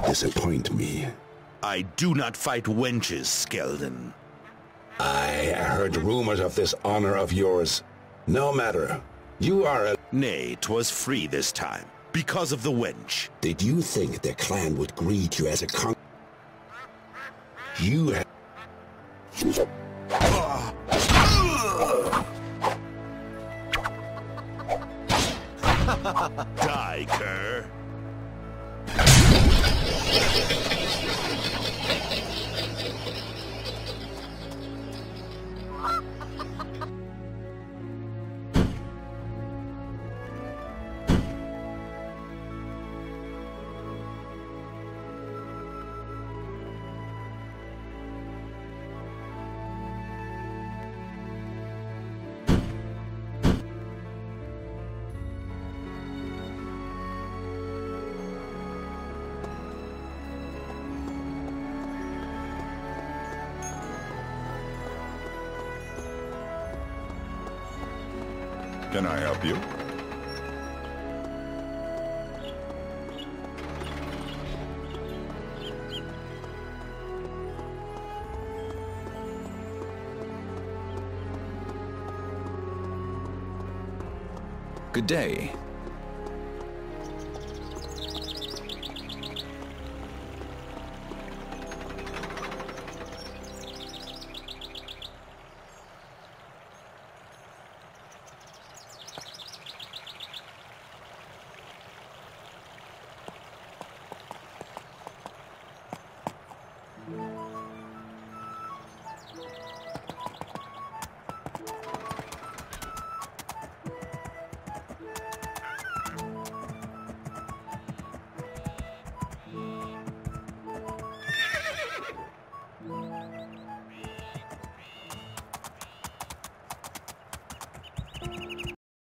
disappoint me. I do not fight wenches, Skeldon. I heard rumors of this honor of yours. No matter. You are a... Nay, 'twas free this time, because of the wench. Did you think the clan would greet you as a con... You have... Die, cur. Can I help you? Good day.